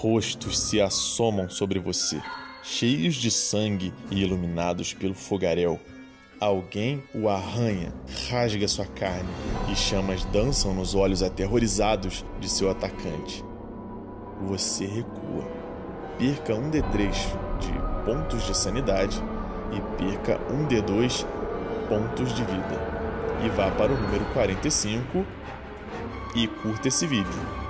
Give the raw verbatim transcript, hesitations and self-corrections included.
Rostos se assomam sobre você, cheios de sangue e iluminados pelo fogaréu. Alguém o arranha, rasga sua carne e chamas dançam nos olhos aterrorizados de seu atacante. Você recua. Perca um D três de pontos de sanidade e perca um D dois pontos de vida. E vá para o número quarenta e cinco e curta esse vídeo.